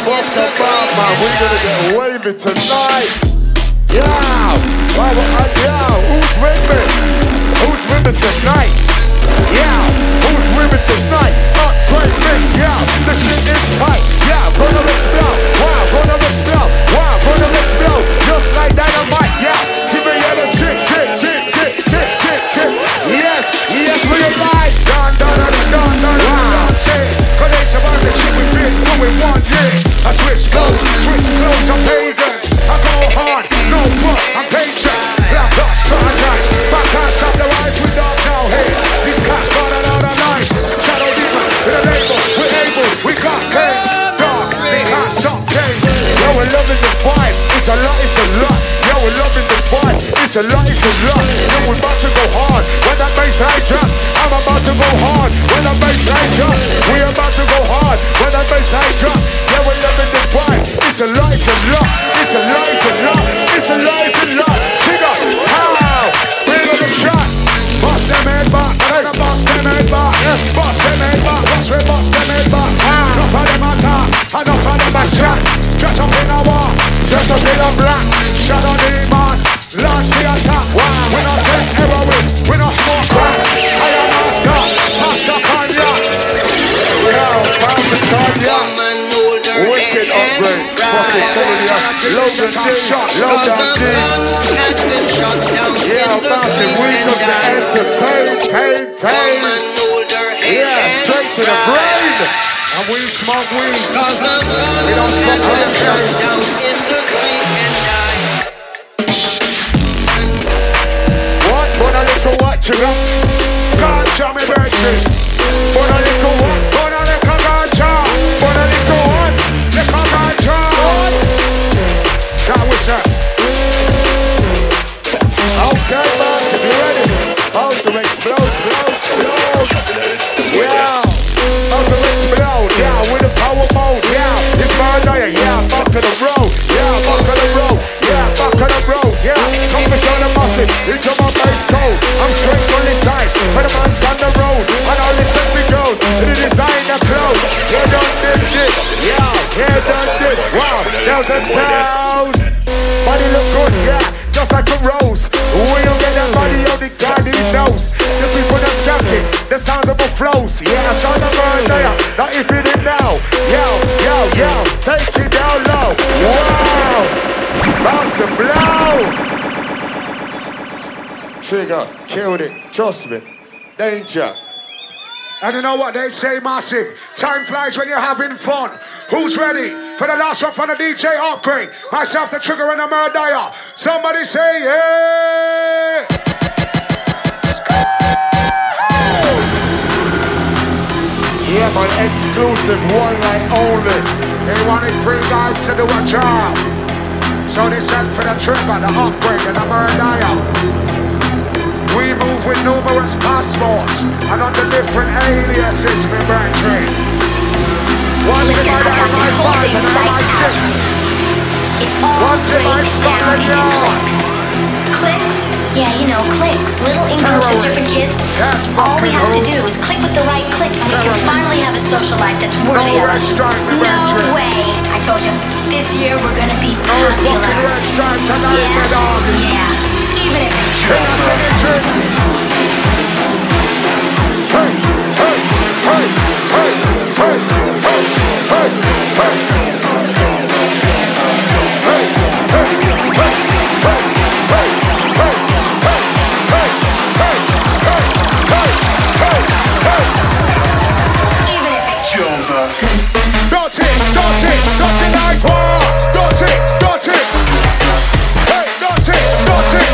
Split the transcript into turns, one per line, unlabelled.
fuck about, man. We're gonna get wavy tonight. Yeah. Who's with me? Who's with me tonight? Yeah. Who's with me tonight? Great mix, yeah. The shit is tight. Yeah. Gonna explode. Wow. Gonna explode. Wow. Gonna explode. Just like dynamite. Yeah. Give me the shit. Yes. Yes. We alive. Done. Wow. Cause about the shit we've been doing 1 year. I switch clothes, I'm pagan. I go hard, no fuck, I'm patient. Black dots, strategize. I can't stop the rise with dogs now. Hey, these cats got it out of line. Shadow demon, in a label, we're able, we got game. Dark, they can't stop game. Yo, we're loving the vibe, it's a lot. Yo, we're loving the vibe, it's a lot. Yo, we're about to go hard. When that bassline drop, I'm about to go hard. When that bassline drop, we're about to go hard. When that bassline drop, yeah, we're loving the vibe. It's a lot. Trigger, how? Bring on the shot. Boss them head back. Boss them head back. Boss them head back. Watch me boss them head back. Enough of them attack. Enough of them attack. Dress up in a war. Dress up in a black. Shadow demon. Launch the attack. We not take heroin. We not smoke crack. I am master cognac. Yo, master cognac. Wicked upgrade. Fucking failure. Logan D. Yeah, Bastard, we come to entertain. Yeah, straight to the brain. And we smoke weed. We don't fuck around. What? Put a little what you got? Gotcha, me virgin. Put a little what? Put a little gotcha. Put a little what? Little gotcha. That was that. Okay, man, if you're ready. About to explode. Yeah. About to explode. Yeah, with the power mode. Yeah, it's murder. Yeah, back of the road. Yeah, back of the road. Yeah, back of the road. Yeah, come to the massive. Into my base code. I'm straight on this side. For the man's on the road. And all this sexy goes. To the designer clothes. You done this shit. Yeah, you done this. Wow, there's a town. Body look good, yeah, just like a rose. When you get that body on the God, he knows. The people that's got it, the sounds of the flows. Yeah, I saw the murder, now if you didn't know. Yo, take it down low. Wow, about to blow. Trigger, killed it, trust me. Danger. And you know what they say, massive? Time flies when you're having fun. Who's ready for the last one from the DJ upgrade? Myself, the Trigger, and the Murdayer. Somebody say, yeah! Yeah, man, exclusive, one night only. They wanted 3 guys to do a job. So they sent for the Trigger, the upgrade, and the Murdayer. We move with numerous passports and under different aliases, my brethren. One to my MI5 and MI6. One to my Scotland Yard.
Clicks? Yeah, you know, clicks. Little English for kids. All we have to do is click with the right click and we can finally have a social life that's worthy of us. No way. I told you, this year we're gonna be popular. Yeah. Even if it kills. Got it like war. Got it. Hey, got it.